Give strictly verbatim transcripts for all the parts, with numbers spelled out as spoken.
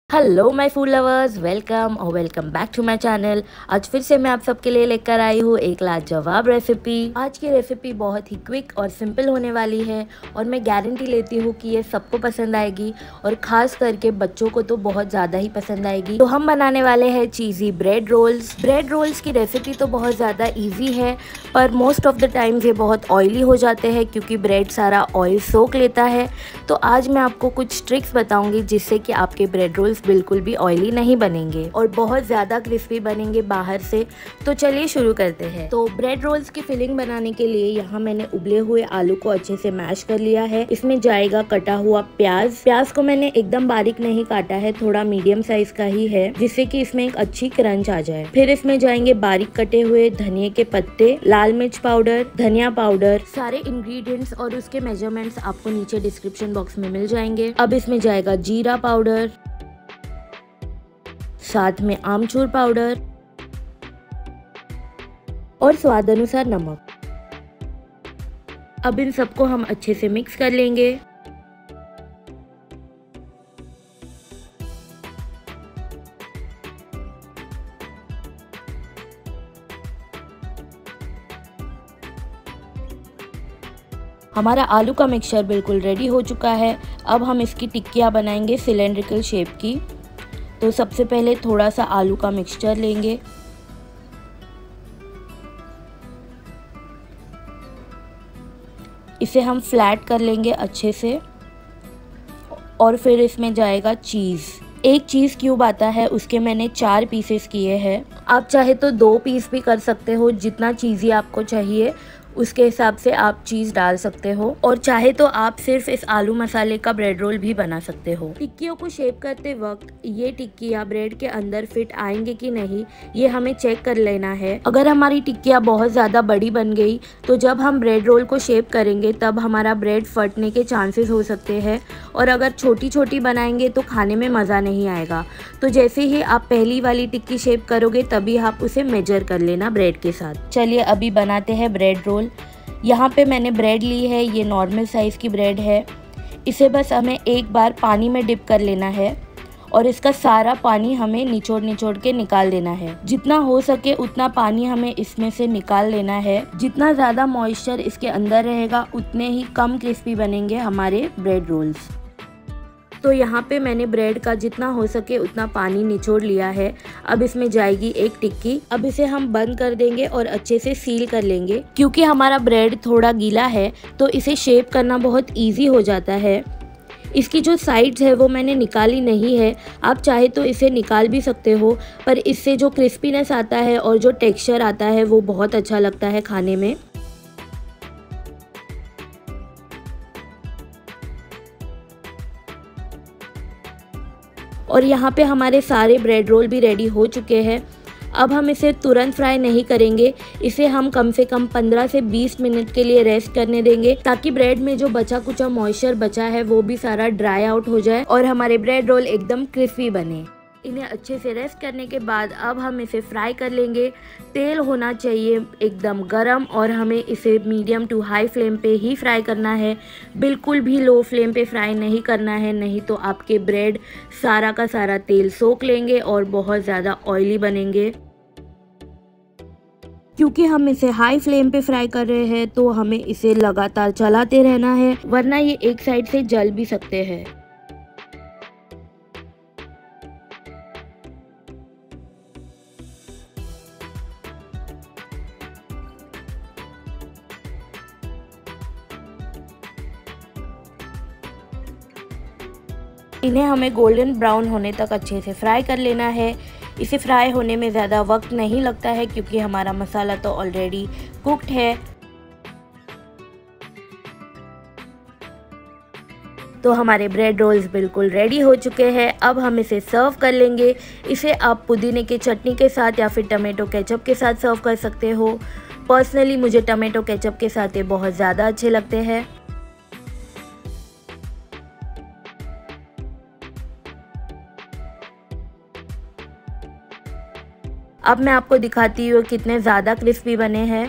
Hello my food lovers, welcome और welcome back to my channel. आज फिर से मैं आप सबके लिए लेकर आई हूँ एक लाजवाब रेसिपी। आज की रेसिपी बहुत ही क्विक और सिंपल होने वाली है और मैं गारंटी लेती हूँ कि ये सबको पसंद आएगी और ख़ास करके बच्चों को तो बहुत ज़्यादा ही पसंद आएगी। तो हम बनाने वाले हैं cheesy bread rolls. Bread rolls की रेसिपी तो बहुत ज़्यादा ईजी है, पर मोस्ट ऑफ द टाइम्स ये बहुत ऑयली हो जाते हैं क्योंकि ब्रेड सारा ऑयल सोख लेता है। तो आज मैं आपको कुछ ट्रिक्स बताऊँगी जिससे कि आपके ब्रेड रोल्स बिल्कुल भी ऑयली नहीं बनेंगे और बहुत ज्यादा क्रिस्पी बनेंगे बाहर से। तो चलिए शुरू करते हैं। तो ब्रेड रोल्स की फिलिंग बनाने के लिए यहाँ मैंने उबले हुए आलू को अच्छे से मैश कर लिया है। इसमें जाएगा कटा हुआ प्याज। प्याज को मैंने एकदम बारीक नहीं काटा है, थोड़ा मीडियम साइज का ही है, जिससे कि इसमें एक अच्छी क्रंच आ जाए। फिर इसमें जाएंगे बारीक कटे हुए धनिया के पत्ते, लाल मिर्च पाउडर, धनिया पाउडर। सारे इंग्रेडिएंट्स और उसके मेजरमेंट्स आपको नीचे डिस्क्रिप्शन बॉक्स में मिल जाएंगे। अब इसमें जाएगा जीरा पाउडर, साथ में आमचूर पाउडर और स्वाद अनुसार नमक। अब इन सबको हम अच्छे से मिक्स कर लेंगे। हमारा आलू का मिक्सचर बिल्कुल रेडी हो चुका है। अब हम इसकी टिक्कियाँ बनाएंगे सिलेंड्रिकल शेप की। तो सबसे पहले थोड़ा सा आलू का मिक्सचर लेंगे, इसे हम फ्लैट कर लेंगे अच्छे से और फिर इसमें जाएगा चीज़। एक चीज़ क्यूब आता है, उसके मैंने चार पीसेस किए हैं। आप चाहे तो दो पीस भी कर सकते हो, जितना चीज़ी आपको चाहिए उसके हिसाब से आप चीज़ डाल सकते हो, और चाहे तो आप सिर्फ इस आलू मसाले का ब्रेड रोल भी बना सकते हो। टिक्कियों को शेप करते वक्त ये टिक्कियाँ ब्रेड के अंदर फिट आएंगे कि नहीं, ये हमें चेक कर लेना है। अगर हमारी टिक्कियाँ बहुत ज़्यादा बड़ी बन गई तो जब हम ब्रेड रोल को शेप करेंगे तब हमारा ब्रेड फटने के चांसेस हो सकते हैं, और अगर छोटी छोटी बनाएंगे तो खाने में मज़ा नहीं आएगा। तो जैसे ही आप पहली वाली टिक्की शेप करोगे तभी आप उसे मेजर कर लेना ब्रेड के साथ। चलिए अभी बनाते हैं ब्रेड रोल। यहाँ पे मैंने ब्रेड ली है, ये नॉर्मल साइज़ की ब्रेड है। इसे बस हमें एक बार पानी में डिप कर लेना है और इसका सारा पानी हमें निचोड़ निचोड़ के निकाल देना है। जितना हो सके उतना पानी हमें इसमें से निकाल लेना है। जितना ज़्यादा मॉइस्चर इसके अंदर रहेगा उतने ही कम क्रिस्पी बनेंगे हमारे ब्रेड रोल्स। तो यहाँ पे मैंने ब्रेड का जितना हो सके उतना पानी निचोड़ लिया है। अब इसमें जाएगी एक टिक्की। अब इसे हम बंद कर देंगे और अच्छे से सील कर लेंगे। क्योंकि हमारा ब्रेड थोड़ा गीला है तो इसे शेप करना बहुत इजी हो जाता है। इसकी जो साइड्स है वो मैंने निकाली नहीं है, आप चाहे तो इसे निकाल भी सकते हो, पर इससे जो क्रिस्पीनेस आता है और जो टेक्सचर आता है वो बहुत अच्छा लगता है खाने में। और यहाँ पे हमारे सारे ब्रेड रोल भी रेडी हो चुके हैं। अब हम इसे तुरंत फ्राई नहीं करेंगे, इसे हम कम से कम पंद्रह से बीस मिनट के लिए रेस्ट करने देंगे, ताकि ब्रेड में जो बचा कुचा मॉइस्चर बचा है वो भी सारा ड्राई आउट हो जाए और हमारे ब्रेड रोल एकदम क्रिस्पी बने। इन्हें अच्छे से रेस्ट करने के बाद अब हम इसे फ्राई कर लेंगे। तेल होना चाहिए एकदम गरम और हमें इसे मीडियम टू हाई फ्लेम पे ही फ्राई करना है। बिल्कुल भी लो फ्लेम पे फ्राई नहीं करना है, नहीं तो आपके ब्रेड सारा का सारा तेल सोख लेंगे और बहुत ज़्यादा ऑयली बनेंगे। क्योंकि हम इसे हाई फ्लेम पे फ्राई कर रहे हैं तो हमें इसे लगातार चलाते रहना है, वरना ये एक साइड से जल भी सकते हैं। इन्हें हमें गोल्डन ब्राउन होने तक अच्छे से फ्राई कर लेना है। इसे फ्राई होने में ज़्यादा वक्त नहीं लगता है क्योंकि हमारा मसाला तो ऑलरेडी कुक्ड है। तो हमारे ब्रेड रोल्स बिल्कुल रेडी हो चुके हैं। अब हम इसे सर्व कर लेंगे। इसे आप पुदीने की चटनी के साथ या फिर टमाटो केचप के साथ सर्व कर सकते हो। पर्सनली मुझे टमाटो केचप के साथ ये बहुत ज़्यादा अच्छे लगते हैं। अब मैं आपको दिखाती हूँ कितने ज़्यादा क्रिस्पी बने हैं।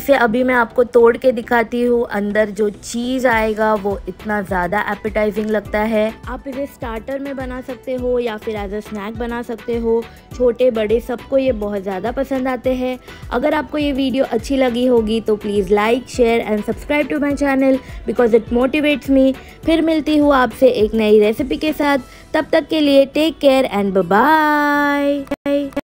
इसे अभी मैं आपको तोड़ के दिखाती हूँ। अंदर जो चीज़ आएगा वो इतना ज़्यादा एपेटाइजिंग लगता है। आप इसे स्टार्टर में बना सकते हो या फिर एज अ स्नैक बना सकते हो। छोटे बड़े सबको ये बहुत ज़्यादा पसंद आते हैं। अगर आपको ये वीडियो अच्छी लगी होगी तो please like share and subscribe to my channel because it motivates me. फिर मिलती हूँ आपसे एक नई रेसिपी के साथ। तब तक के लिए take care and bye bye.